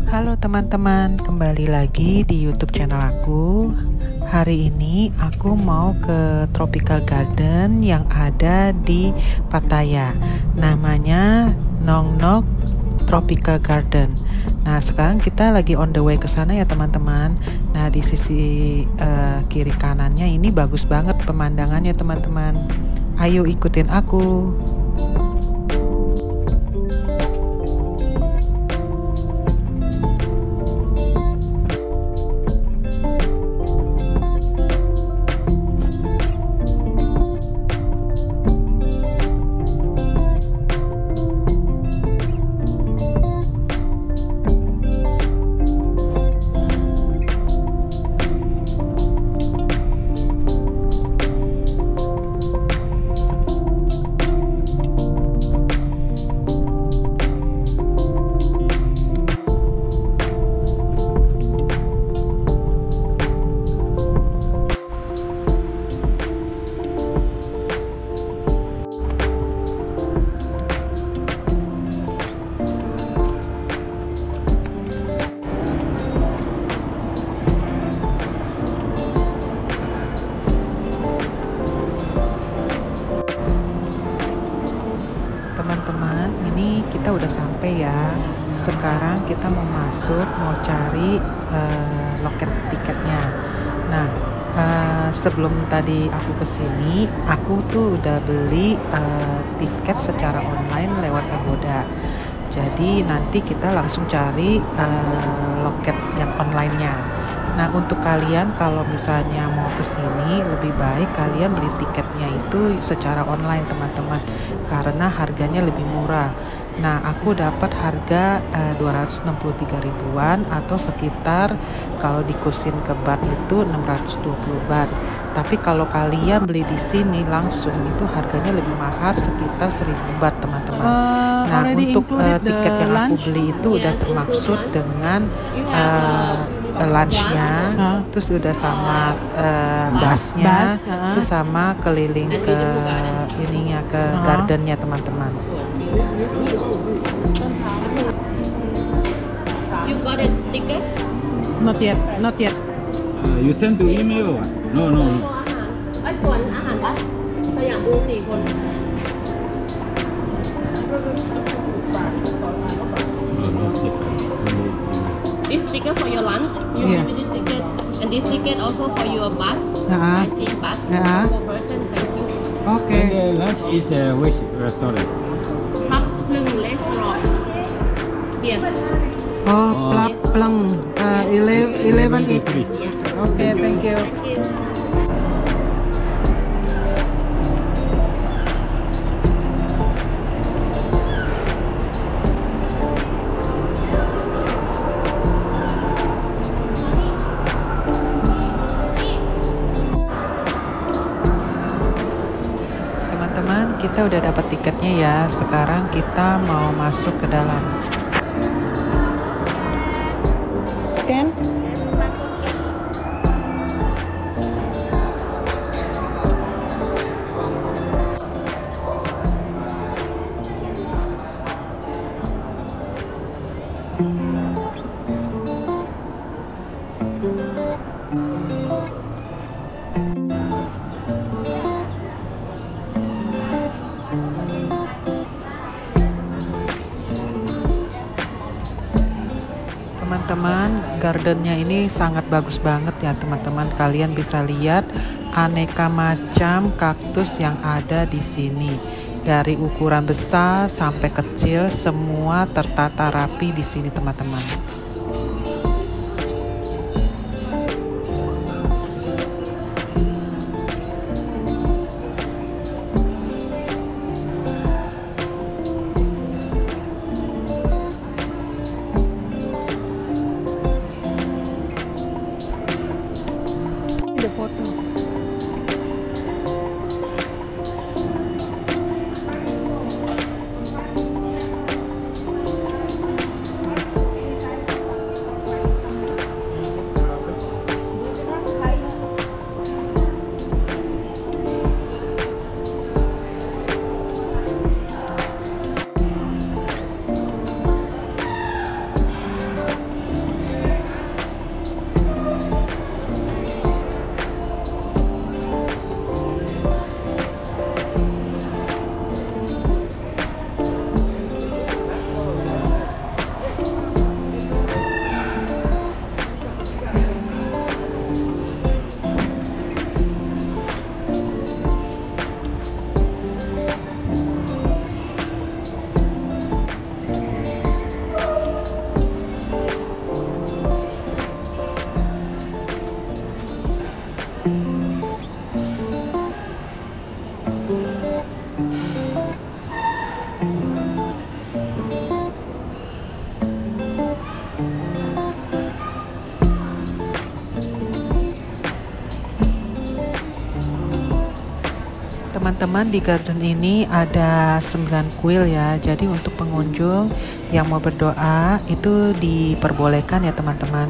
Halo teman-teman, kembali lagi di YouTube channel aku. Hari ini aku mau ke Tropical Garden yang ada di Pattaya. Namanya Nong Nok Tropical Garden. Nah, sekarang kita lagi on the way ke sana ya teman-teman. Nah, di sisi kiri kanannya ini bagus banget pemandangannya teman-teman. Ayo ikutin aku. Teman-teman, ini kita udah sampai ya. Sekarang kita mau masuk, mau cari loket tiketnya. Nah, sebelum tadi aku kesini, aku tuh udah beli tiket secara online lewat Agoda. Jadi nanti kita langsung cari loket yang online-nya. Nah, untuk kalian kalau misalnya mau kesini, lebih baik kalian beli tiketnya itu secara online teman-teman, karena harganya lebih murah. Nah, aku dapat harga 263 ribuan atau sekitar kalau dikusin ke baht itu 620 baht. Tapi kalau kalian beli di sini langsung itu harganya lebih mahal, sekitar 1000 baht teman-teman. Nah, untuk tiket yang aku beli itu udah termaksud dengan lunchnya, terus udah sama busnya, terus sama keliling ke ininya, ke gardennya teman-teman. You got a sticker? Not yet, not yet. You send to email? No. ส่วนอาหารบัสสยามบู4 คน No sticker. This ticket for your lunch. You Yeah. give me this ticket, and this ticket also for your bus. Sightseeing bus. For person. Thank you. Okay. And lunch is which restaurant? พับหนึ่งเลสตรอง Here. Oh, Plang. 11 eat. Yeah. Okay, thank you. Thank you. Teman-teman, kita udah dapat tiketnya ya. Sekarang kita mau masuk ke dalam. Scan. Teman-teman, gardennya ini sangat bagus banget ya teman-teman. Kalian bisa lihat aneka macam kaktus yang ada di sini. Dari ukuran besar sampai kecil, semua tertata rapi di sini teman-teman. The photo. Teman-teman, di garden ini ada 9 kuil ya. Jadi untuk pengunjung yang mau berdoa itu diperbolehkan ya teman-teman.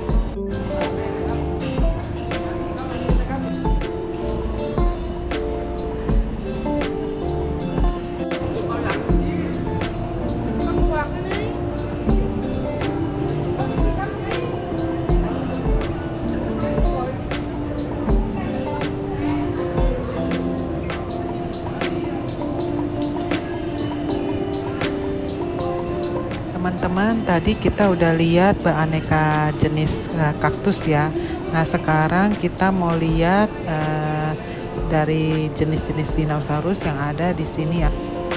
Teman-teman, tadi kita udah lihat beraneka jenis kaktus ya. Nah, sekarang kita mau lihat dari jenis-jenis dinosaurus yang ada di sini ya.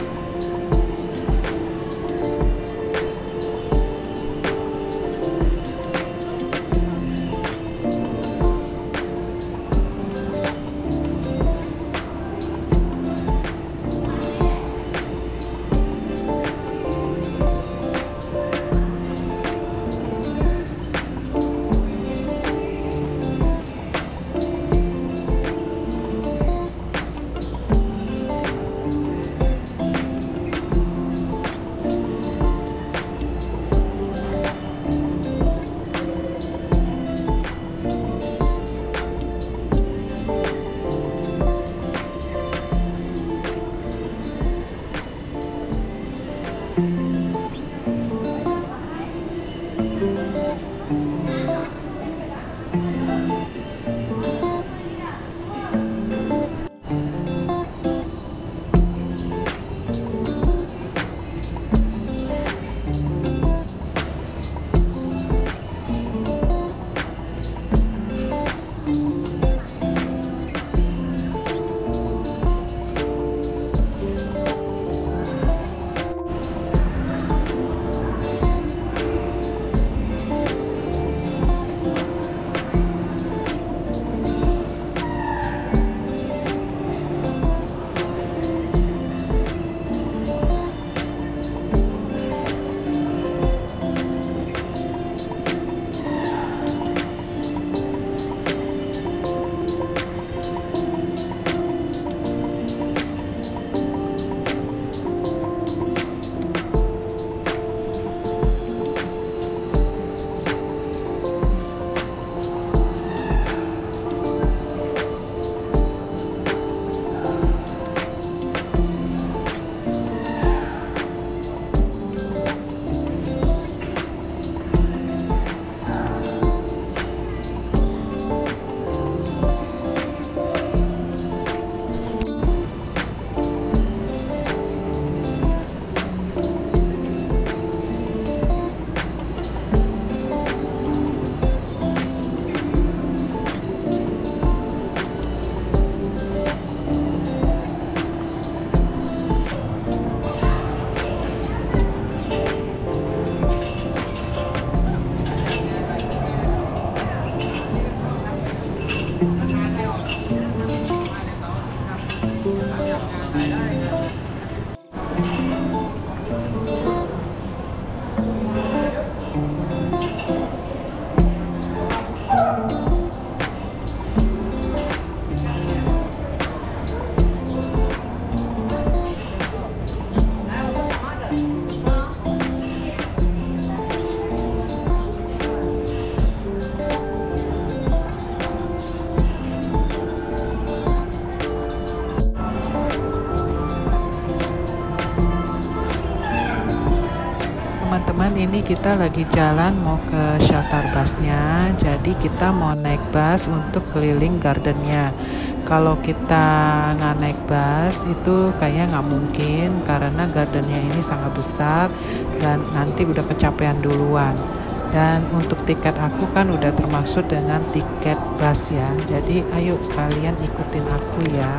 Teman-teman, ini kita lagi jalan mau ke shelter busnya. Jadi kita mau naik bus untuk keliling gardennya. Kalau kita nggak naik bus itu kayaknya nggak mungkin, karena gardennya ini sangat besar dan nanti udah kecapean duluan. Dan untuk tiket aku kan udah termasuk dengan tiket bus ya. Jadi ayo kalian ikutin aku ya.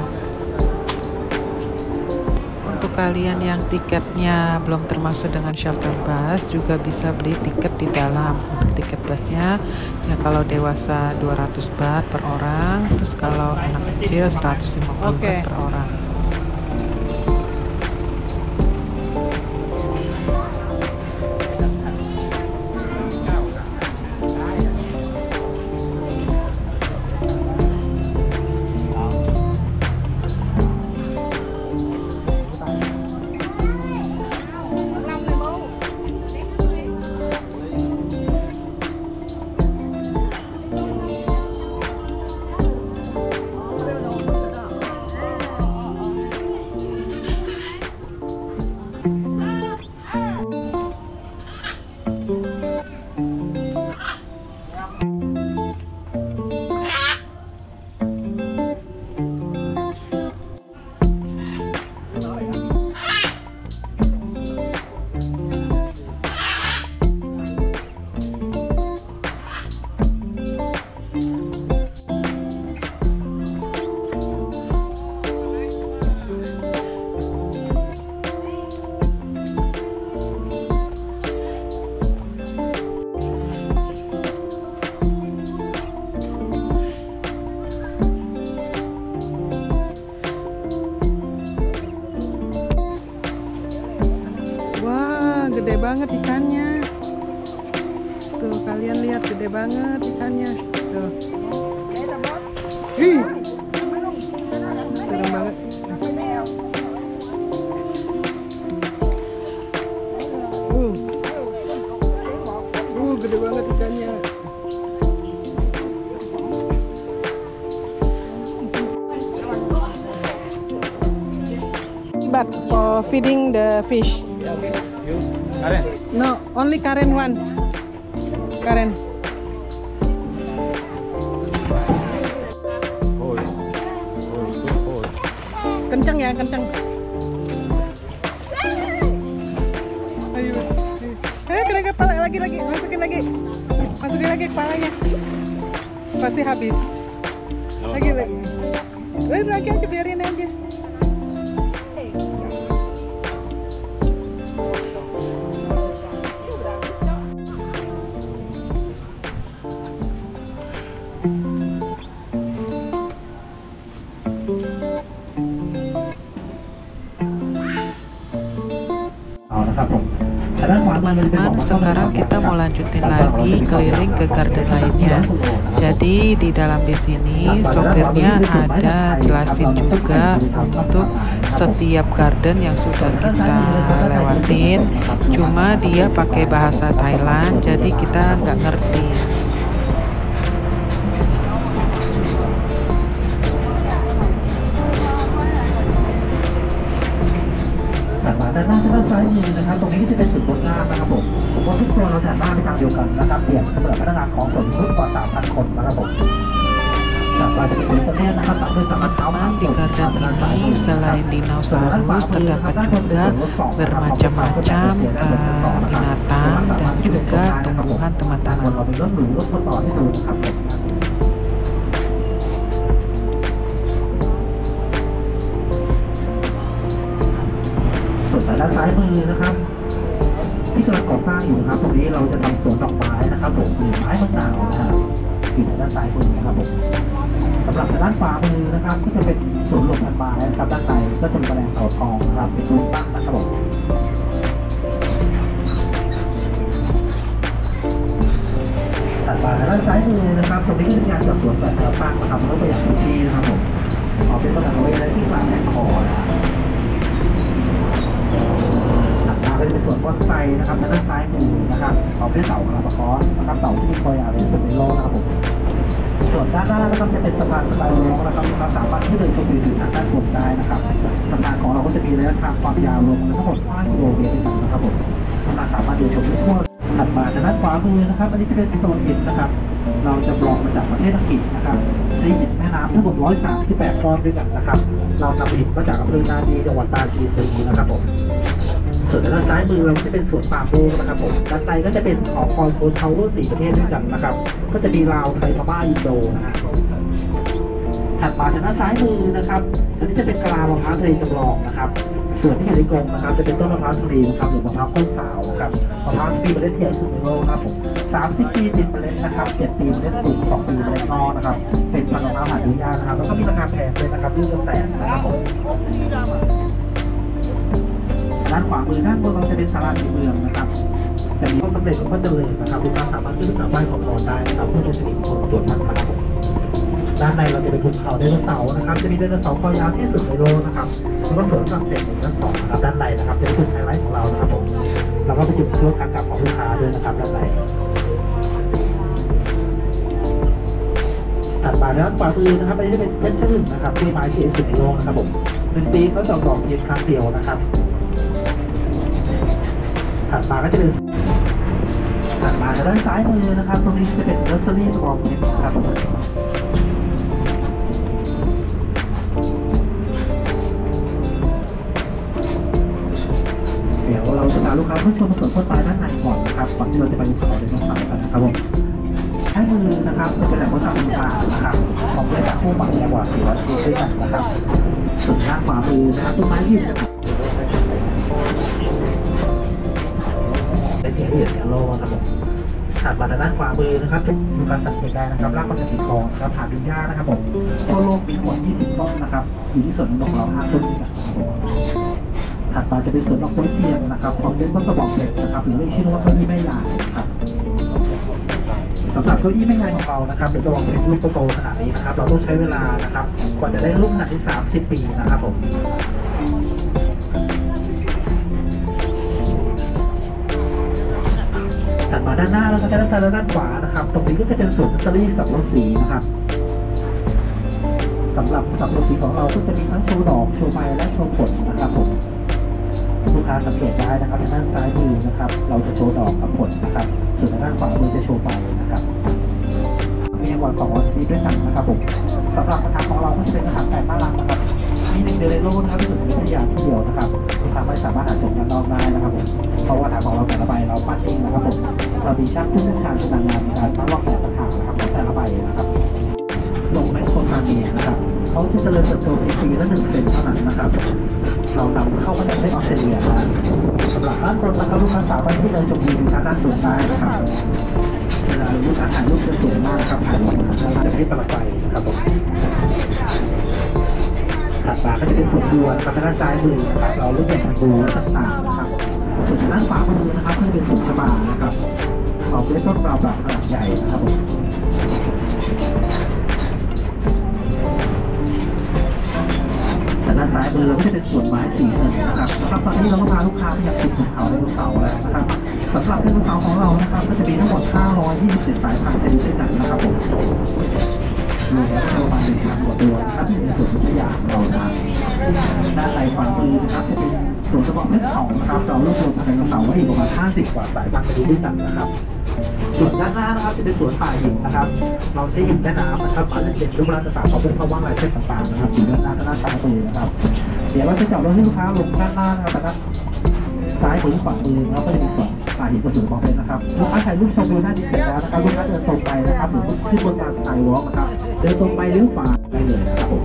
Untuk kalian yang tiketnya belum termasuk dengan shelter bus juga bisa beli tiket di dalam. Untuk tiket busnya ya, kalau dewasa 200 baht per orang, terus kalau anak kecil 150 baht per orang. ikannya. Tuh kalian lihat gede banget ikannya. Tuh. Ih, serem banget. Gede banget ikannya. But for feeding the fish. Karen. No, only Karen one. Karen. Kencang ya, kencang. Ayo. Kena kepala lagi, masukin lagi kepalanya. Pasti habis. Lagi. Lagi aja, biarin aja. Teman-teman, sekarang kita mau lanjutin lagi keliling ke garden lainnya. Jadi di dalam di sini sopirnya ada jelasin juga untuk setiap garden yang sudah kita lewatin. Cuma dia pakai bahasa Thailand, jadi kita nggak ngerti. แต่ด้านซ้ายมือนะครับตรงนี้จะเป็นจุดบนหน้านะครับผมรถทุกตัวเราจะหน้าไปทางเดียวกันนะครับเปลี่ยนเสมือนพนักงานของส่วนทุกกว่า 3,000 คนนะครับผมจากจะเป็นตัวนี้นะครับตามด้วยสามารถเท้า Di garden ini selain dinosaurus terdapat juga bermacam-macam binatang dan juga tumbuhan teman-teman. รถหรูรถทดลองให้ดูนะครับส่วนด้านซ้ายมือนะครับที่กำลังก่อสร้างอยู่นะครับตรงนี้เราจะทำสวนดอกไม้นะครับผมหรือไม้มะนาวนะครับอยู่ด้านซ้ายมือนะครับผมสำหรับด้านขวามือนะครับก็จะเป็นสวนหลบพันไม้นะครับด้านในก็จะมีแมลงเต่าทองนะครับเป็นรูปตั้งนะครับผมถัดมาด้านซ้ายมือนะครับตรงนี้เป็นงานจัดสวนแบบแนวตั้งนะครับเพื่อประหยัดพื้นที่นะครับผมเอาเป็นต้นไม้ไว้ที่กลางแหล่งคอนะครับเป็นส่วนก้อนไฟนะครับด้านซ้ายมือนะครับเอาด้วยเสาคาราบาคอนนะครับเสาที่มีคอยาวเป็นเป็นโลนะครับผมส่วนด้านหน้านะครับจะเป็นสะพานสไตล์โลนะครับสามารถที่เดินชมวิวถึงทางด้านบนได้นะครับสะพานของเราก็จะมีระยะทางความยาวรวมทั้งหมด5 กิโลเมตรนะครับผมสามารถเดินชมได้ทั่วถัดมาด้านขวามือนะครับอันนี้จะเป็นโซนหินนะครับเราจะบล็อกมาจากประเทศอังกฤษนะครับในหินแม่น้ำทั้งหมด138 ก้อนด้วยกันนะครับเรานำหินมาจากอำเภอนาดีจังหวัดปราจีนบุรีนะครับผมส่วนด้านซ้ายมือเราจะเป็นสวนป่าโมงนะครับผมด้านในก็จะเป็นหอคอยโซนทาวเวอร์4 ประเทศด้วยกันนะครับก็จะมีลาวไทยพม่าอินโดนะถัดมาทางด้านซ้ายมือนะครับอันนี้จะเป็นกะลามะพร้าวทะเลจำลองนะครับส่วนที่เห็นในกรงนะครับจะเป็นต้นมะพร้าวทะเลนะครับหรือมะพร้าวข้นสาวนะครับมะพร้าวที่มีเมล็ดใหญ่สุดในโลกนะครับผม30 ปีติดเมล็ดนะครับ7 ปีเมล็ดสูง2 ปีเมล็ดงอนะครับเป็นพันธุ์มะพร้าวหาดูยากนะครับแล้วก็มีราคาแพงเลยนะครับลูกละแสนนะครับผมด้านขวามือด้านบนเราจะเป็นศาลาในเมืองนะครับแต่มีต้นสำเร็จก็เจริญนะครับลูกค้าสามารถขึ้นไปไหว้ขอพรได้นะครับเพื่อเป็นสิริมงคลตรวจพันธุ์นะครับด้านในเราจะเป็นภูเขาไดโนเสาร์นะครับจะมีไดโนเสาร์คอยาวที่สุดในโลกนะครับแล้วก็สวนฝรั่งเศส1 และ 2นะครับด้านในนะครับจะเป็นจุดไฮไลท์ของเรานะครับผมแล้วก็เป็นจุดเลือกทางกลับของลูกค้าด้วยนะครับด้านในถัดมาด้านขวามือนะครับอันนี้จะเป็นเพชรฉลึงนะครับที่ไม้ที่สุดในโลกนะครับผม1 ปีเขาจะดอกเพียงครั้งเดียวนะครับถัดมาก็จะเป็นถัดมาด้านซ้ายมือนะครับตรงนี้จะเป็นเนอร์เซอรี่กรองเม็ดนะครับเดี๋ยวเราจะพาลูกค้าเข้าชมสวนต้นไม้ด้านในก่อนนะครับก่อนที่เราจะไปดูเขาไดโนเสาร์กันนะครับผมซ้ายมือนะครับจะเป็นแหล่งวัฒนธรรมต่างๆนะครับของบริษัทผู้หมักแรงกว่า400 ปีด้วยกันนะครับส่วนด้านขวามือนะครับต้นไม้ยืนได้เทียบเหรียญโลนะครับผมถัดมาด้านขวามือนะครับจะมีการสังเกตได้นะครับรากมันจะติดคอนะครับผ่านดุนย่านะครับผมทั่วโลกมีทั้งหมด20 ต้นนะครับอยู่ที่ส่วนของเรา5 ต้นด้วยกันถัดมาจะเป็นส่วนดอกไม้เทียนนะครับพร้อมด้วยต้นกระบอกเหล็กนะครับหรือเรียกชื่อว่าเก้าอี้แม่ยายครับสำหรับเก้าอี้แม่ยายของเรานะครับเป็นกระบอกเหล็กลูกโตๆขนาดนี้นะครับเราต้องใช้เวลานะครับกว่าจะได้รูปขนาดที่30 ปีนะครับผมถัดมาด้านหน้าแล้วก็ด้านซ้ายและด้านขวานะครับตรงนี้ก็จะเป็นส่วนแบตเตอรี่สับรถสีนะครับสำหรับสับรถสีของเราก็จะมีทั้งโชว์ดอกโชว์ใบและโชว์ผลนะครับผมลูกค้าสังเกตได้นะครับทางด้านซ้ายมือนะครับเราจะโชว์ดอกกับผลนะครับส่วนทางด้านขวามือจะโชว์ใบนะครับมีทั้งหมด2ชนิดด้วยกันนะครับผมสำหรับกระถางของเราก็จะเป็นกระถางแบบน่ารักนะครับมี1เดเรโลนะครับที่สุดในวิทยาที่เดียวนะครับลูกค้าไม่สามารถหาชมด้านนอกได้นะครับผมเพราะว่ากระถางของเราแต่ละใบเราปั้นเองนะครับผมเรามีช่างผู้เชี่ยวชาญชำนาญงานในการปั้นวอกแบบกระถางนะครับของแต่ละใบนะครับลงในโครงการนี้นะครับเขาจะเจริญเติบโตในปีละ1 เซนเท่านั้นนะครับเรานำเข้ามาจากประเทศออสเตรเลียนะสำหรับด้านบนนะครับลูกค้าสามารถที่จะชมวิวทางด้านบนได้นะครับเวลาลูกค้าถ่ายรูปจะสวยมากครับถ่ายรูปทางด้านประเทศตะวันตกนะครับผมถัดมาก็จะเป็นส่วนบัวนะครับทางด้านซ้ายมือนะครับเราเลือกเป็นบัวต่างๆนะครับส่วนทางด้านขวามือนะครับก็จะเป็นส่วนชบานะครับเราเป็นต้นเราแบบขนาดใหญ่นะครับผมด้านซ้ายมือเราก็จะเป็นส่วนไม้สีเงินนะครับตอนนี้เราก็พาลูกค้าไปยังจุดภูเขาไดโนเสาร์แล้วนะครับสำหรับไดโนเสาร์ของเรานะครับก็จะมีทั้งหมด527 สายพันธุ์ชนิดด้วยกันนะครับผมรวมแล้วประมาณ1,000 กว่าตัวนะครับที่ในส่วนวิทยาของเรานะด้านในขวามือนะครับจะเป็นส่วนกระบอกเพชรเขานะครับเรารวบรวมไดโนเสาร์ไว้อีกประมาณ50 กว่าสายพันธุ์ชนิดด้วยกันนะครับส่วนด้านหน้านะครับจะเป็นสวนป่าหินนะครับเราใช้หินแม่น้ำนะครับมาเล่นเด่นรูปร่างต่างๆเขาเป็นเพราะว่าลายเส้นต่างๆนะครับอยู่ด้านหน้าซ้ายมือนะครับเดี๋ยวเราจะจับรถให้ลูกค้าลงด้านหน้านะครับซ้ายมือขวามือแล้วก็จะมีสวนป่าหินกับสวนบอกเลยนะครับลูกค้าถ่ายรูปชมวิวหน้าดีเสร็จแล้วนะครับลูกค้าเดินตรงไปนะครับหรือขึ้นบนทางสายวอล์กนะครับเดินตรงไปเลี้ยวขวาได้เลยนะครับผม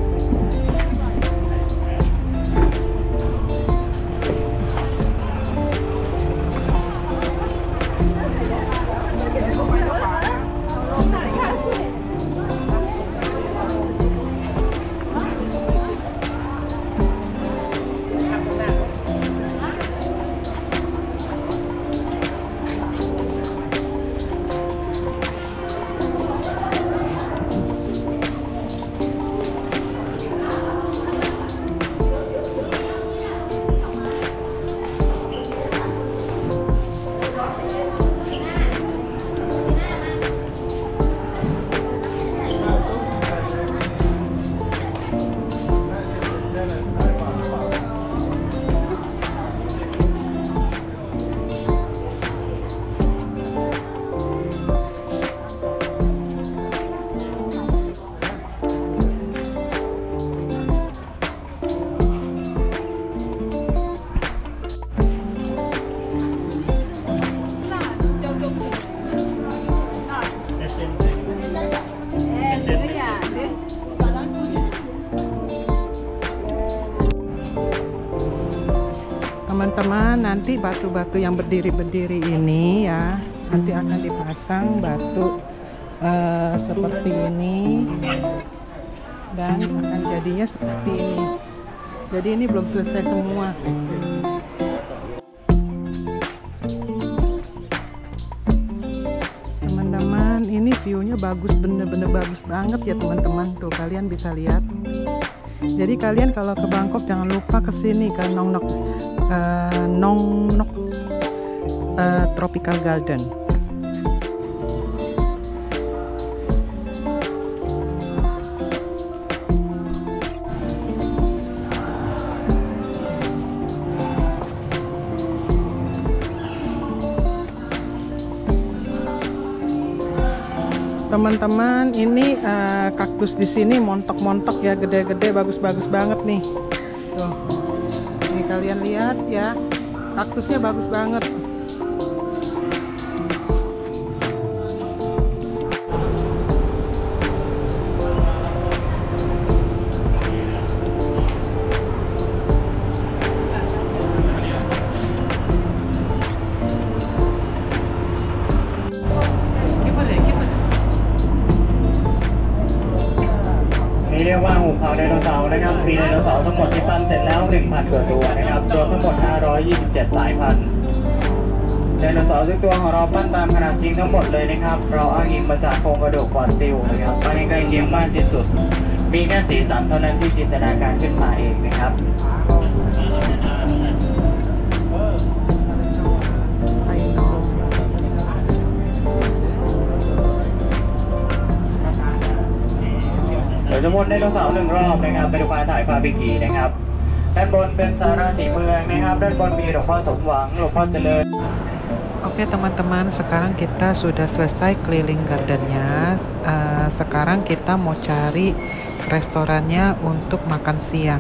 Teman-teman, nanti batu-batu yang berdiri-berdiri ini ya, nanti akan dipasang batu seperti ini dan akan jadinya seperti ini. Jadi ini belum selesai semua. Teman-teman, ini view-nya bagus, bener-bener bagus banget ya teman-teman. Tuh kalian bisa lihat. Jadi kalian kalau ke Bangkok jangan lupa kesini ke Nong Nok Tropical Garden. Teman-teman, ini kaktus di sini montok-montok ya, gede-gede, bagus-bagus banget nih. Tuh, ini kalian lihat ya, kaktusnya bagus banget. เผาไดโนเสาร์นะครับมีไดโนเสาร์ทั้งหมดที่ปั้นเสร็จแล้ว 1,000 กว่าตัวนะครับรวมทั้งหมด 527 สายพันธุ์ไดโนเสาร์ทุกตัวของเราปั้นตามขนาดจริงทั้งหมดเลยนะครับเราอ้างอิงมาจากโครงกระดูกฟอสซิลนะครับปั้นให้ใกล้เคียงมากที่สุดมีแค่สีสันเท่านั้นที่จินตนาการขึ้นมาเองนะครับ เดี๋ยวจะวนไดโนเสาร์1 รอบนะครับไปดูการถ่ายภาพอีกทีนะครับด้านบนเป็นสาราสีเมืองนะครับด้านบนมีหลวงพ่อสมหวังหลวงพ่อเจริญ Oke teman-teman, sekarang kita sudah selesai keliling gardennya. Sekarang kita mau cari restorannya untuk makan siang.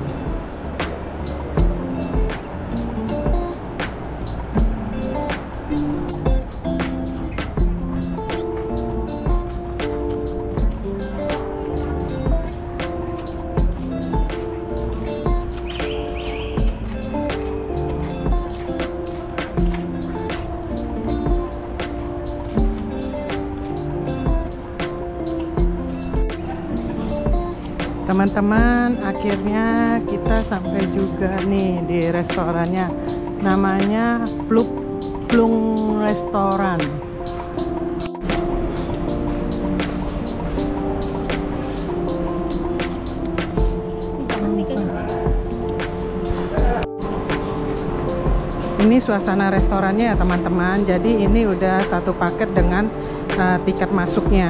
Teman-teman, akhirnya kita sampai juga nih di restorannya. Namanya Plung Restoran. Ini suasana restorannya ya teman-teman. Jadi ini udah satu paket dengan tiket masuknya.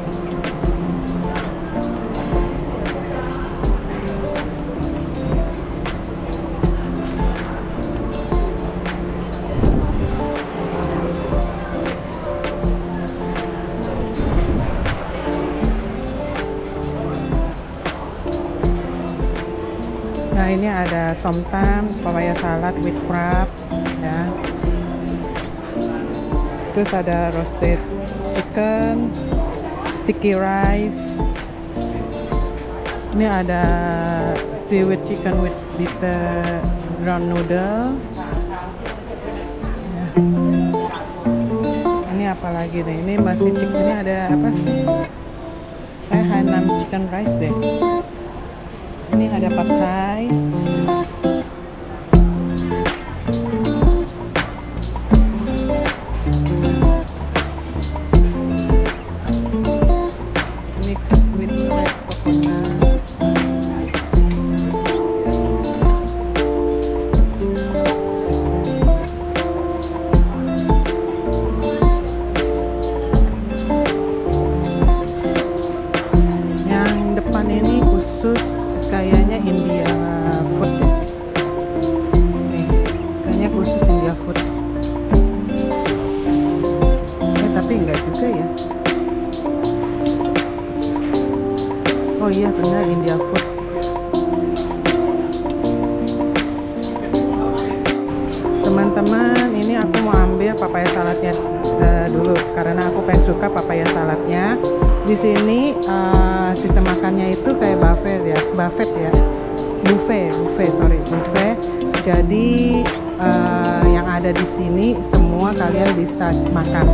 Nah ini ada somtams, papaya salad with crab ya. Terus ada roasted chicken, sticky rice. Ini ada seaweed chicken with bitter ground noodle ya. Ini apa lagi nih? Ini masih chicken, ini ada apa? Hainan chicken rice deh. Ini ada pad thai. Mix with fresh coconut. Yang depan ini khusus kayaknya India food ya. Nih, kayaknya khusus India food. Tapi enggak juga ya. Oh iya benar India food. Teman-teman, ini aku mau ambil papaya saladnya dulu karena aku pengen suka papaya saladnya. Di sini sistem makannya itu kayak buffet ya, buffet. Jadi yang ada di sini semua kalian bisa makan.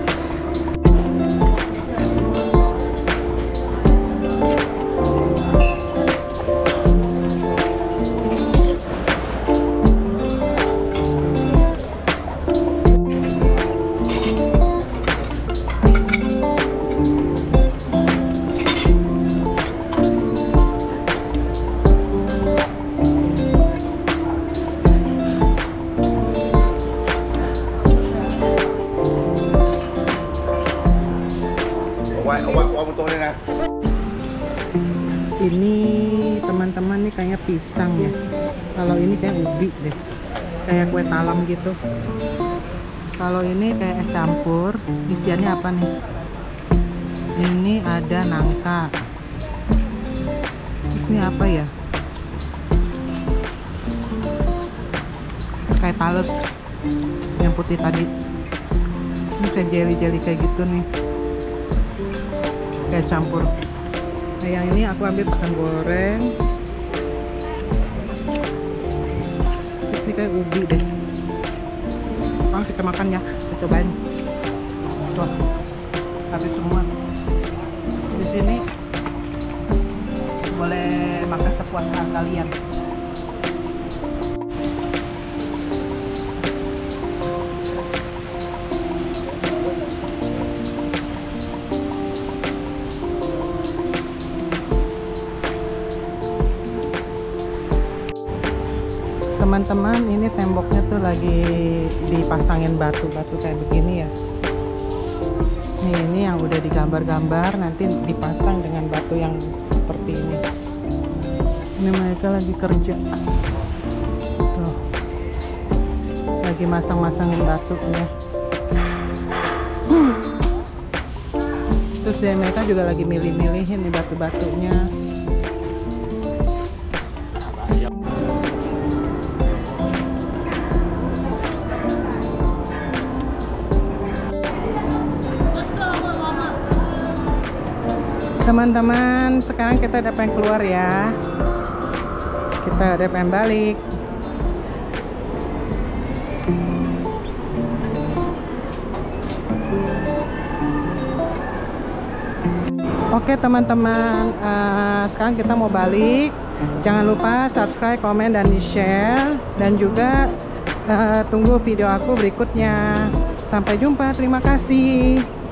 Ini teman-teman nih kayaknya pisang ya. Kalau ini kayak ubi deh, kayak kue talam gitu. Kalau ini kayak es campur. Isiannya apa nih? Ini ada nangka. Terus ini apa ya? Kayak talus yang putih tadi. Ini kayak jelly kayak gitu nih, kayak campur. Nah, yang ini aku ambil pisang goreng. Ini kayak ubi deh. Langsung kita makan ya, kita cobain. Tuh, habis semua. Di sini boleh kepuasan kalian. Teman-teman, ini temboknya tuh lagi dipasangin batu-batu kayak begini ya. Ini yang udah digambar-gambar, nanti dipasang dengan batu yang seperti ini. Ini mereka lagi kerja. Tuh. Lagi masang-masangin batunya. Terus mereka juga lagi milih-milihin nih batu-batunya. Teman-teman, sekarang kita udah pengen keluar ya. Kita udah pengen balik. Oke teman-teman, sekarang kita mau balik. Jangan lupa subscribe, komen, dan di-share. Dan juga tunggu video aku berikutnya. Sampai jumpa, terima kasih.